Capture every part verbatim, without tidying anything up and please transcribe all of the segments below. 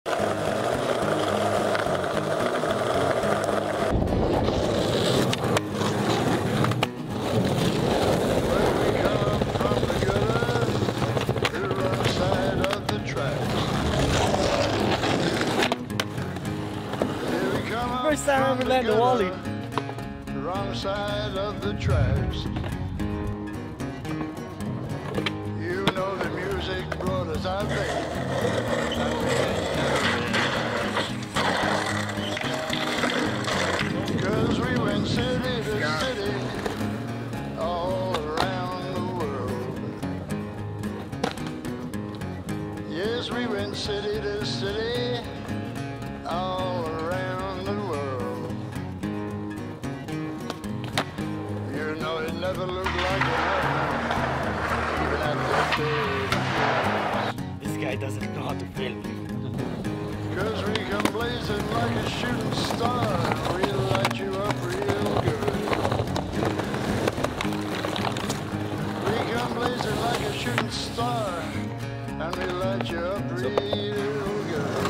First time I ever landed a Wally. Wrong side of the tracks. You know the music brought us out there. Cause we went city to city, all around the world. Yes, we went city to city, all around the world. You know it never looked like it, even at that This guy doesn't know how to film. Cause we come blazing like a shooting star, we'll light you up real good. We come blazing like a shooting star, and we light you up real good.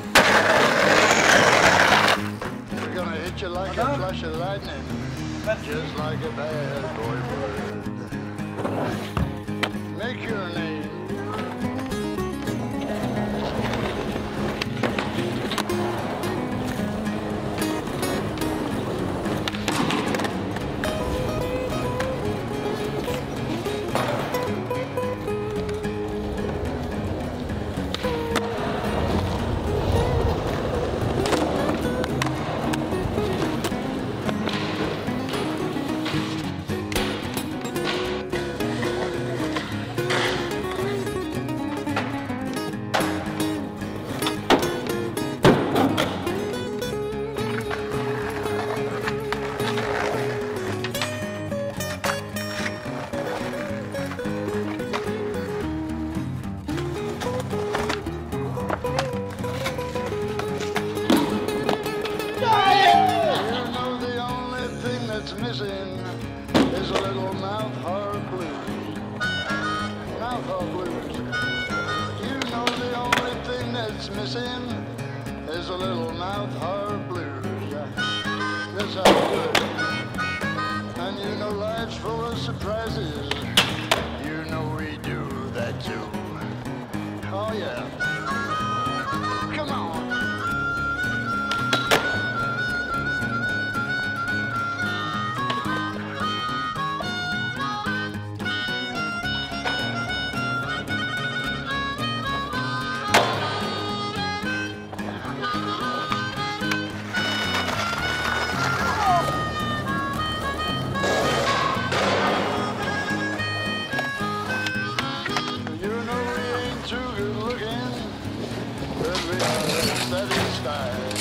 We're gonna hit you like a flash of lightning, just like a bad boy would. Make your name. Missing is a little mouth harp blues. Mouth harp blues. You know the only thing that's missing is a little mouth harp blues. That's how we do it. And you know life's full of surprises. You know we do that too. Oh yeah. Come on. Satisfied.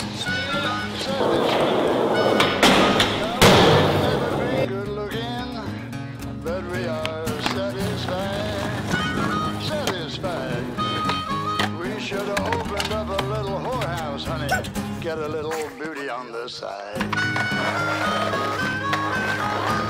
Never been good looking, but we are satisfied. Satisfied. We should have opened up a little whorehouse, honey. Get a little booty on the side.